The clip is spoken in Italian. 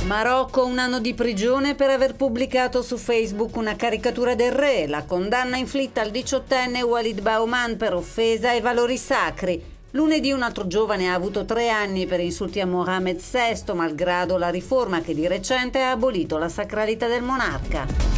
Marocco, 1 anno di prigione per aver pubblicato su Facebook una caricatura del re. La condanna inflitta al 18enne Walid Bauman per offesa ai valori sacri. Lunedì un altro giovane ha avuto 3 anni per insulti a Mohammed VI, malgrado la riforma che di recente ha abolito la sacralità del monarca.